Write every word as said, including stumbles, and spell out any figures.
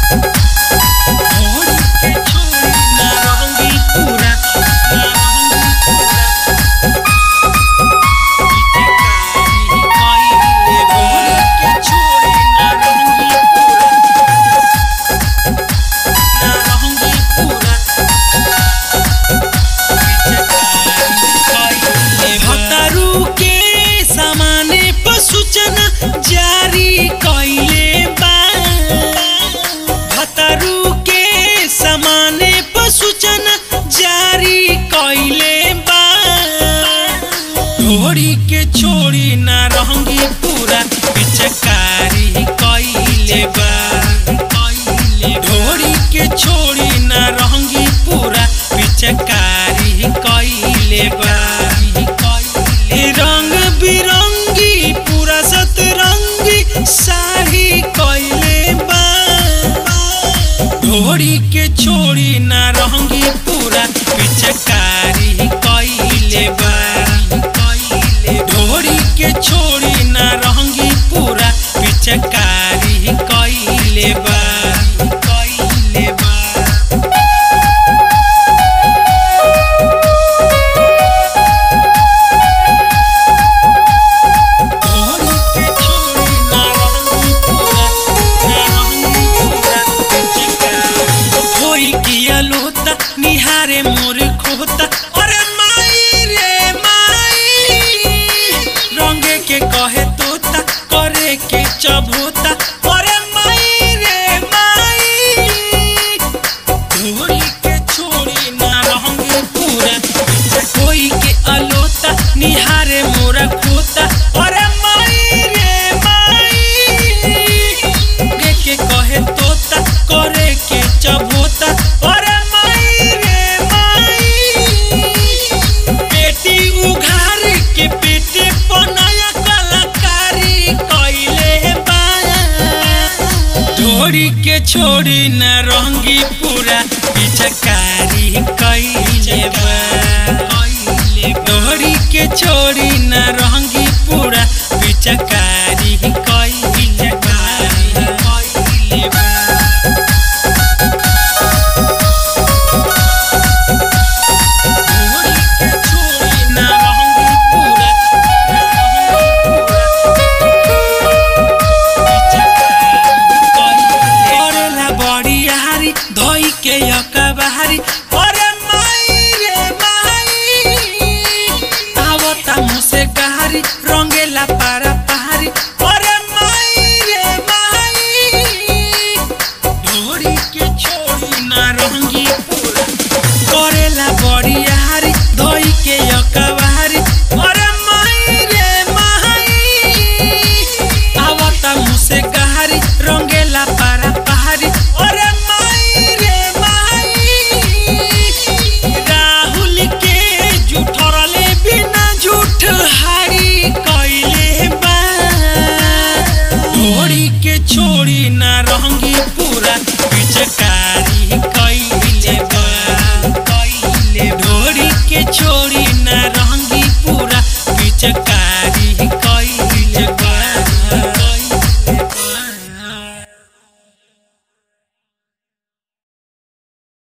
ढोरी के छोड़ी ना रहंगी पूरा पिचकारी कइले बा। ढोरी के छोड़ी ना रहंगी पूरा पिचकारी कइले बा। रंग बिरंगी पूरा सतरंगी साड़ी कइले बा। ढोरी के छोड़ी ना रहंगी पूरा पिचकारी कइले बा। ढोरी के छोड़ी ना रहंगी पूरा पिचकारी कइले बा कइले बा। ढोरी के छोड़ी ना रहंगी पूरा ना रहंगी पूरा पिचकारी होई किया लोता निहारे मोर खोता। अरे माई रे माई रंगे के कहे तोता करे के चबोता। अरे माई रे माई ढोरी के छोड़ी ना रहंगे पूरा कोई के अलोता निहारे मोरा खोता। अरे माई रे माई रंगे के कहे तोता करे के चबोता। अरे माई रे माई बेटी उघार के पेटे बनाया कलाकारी कइले बा। ढोरी के छोड़ी ना रहंगी पूरा पिचकारी कइले बा। ढोरी के छोड़ी ना रहंगी पूरा पिचकारी कइले बा कइले बा। धोई के यकबारी। अरे माई रे माई आवता मुसे गहारी रंगेला पारा पहारी। अरे माई रे माई ढोरी के छोड़ी ना रहंगी पूरा करेला बड़ी यारी धोई के यकबारी। अरे माई रे माई आवता मुसे गहारी रंगेला पारा पहारी। अरे ढोरी के छोड़ी ना रहंगी पूरा पिचकारी कइले बा कइले। ढोरी के छोड़ी ना रहंगी पूरा पिचकारी।